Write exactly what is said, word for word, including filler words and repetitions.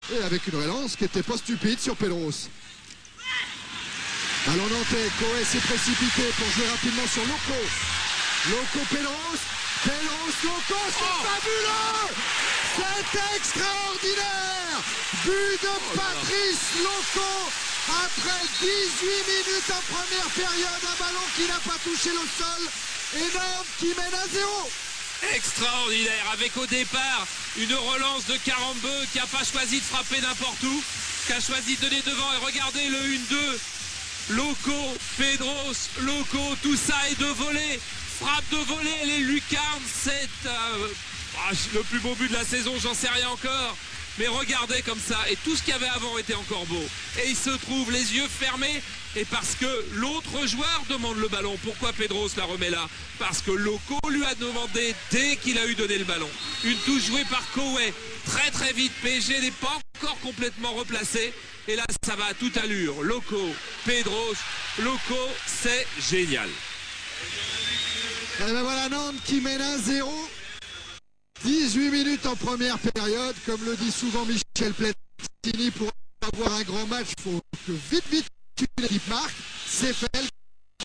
Et avec une relance qui n'était pas stupide sur Pedros. Ballon nantais, Coé s'est précipité pour jouer rapidement sur Loco. Loco, Pedros. Pedros, Loco, c'est oh fabuleux! C'est extraordinaire! But de oh Patrice Loco après dix-huit minutes en première période. Un ballon qui n'a pas touché le sol. Et Nantes qui mène à zéro. Extraordinaire, avec au départ une relance de Carambeu qui n'a pas choisi de frapper n'importe où, qui a choisi de donner devant. Et regardez le un deux. Loco, Pedros, Loco, tout ça est de volée. Frappe de volée, les lucarnes, c'est euh, ah, le plus beau but de la saison, j'en sais rien encore. Mais regardez comme ça, et tout ce qu'il y avait avant était encore beau. Et il se trouve les yeux fermés, et parce que l'autre joueur demande le ballon. Pourquoi Pedros la remet là? Parce que Loco lui a demandé dès qu'il a eu donné le ballon. Une touche jouée par Coé, très très vite. P S G n'est pas encore complètement replacé. Et là, ça va à toute allure. Loco, Pedros, Loco, c'est génial. Et ben voilà Nantes qui mène un zéro. dix-huit minutes en première période. Comme le dit souvent Michel Platini, pour avoir un grand match, il faut que vite vite une équipe marque. C'est fait.